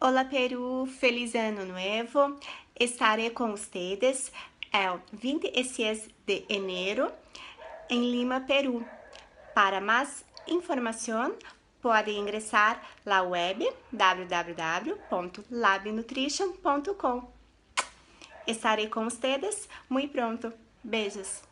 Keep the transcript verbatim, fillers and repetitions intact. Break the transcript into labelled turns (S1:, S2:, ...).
S1: Olá Peru, feliz ano nuevo. Estaré con ustedes el veintiséis de enero en Lima, Perú. Para más información, puede ingresar la web w w w ponto lab nutrition ponto com. Estaré con ustedes muy pronto. Beijos.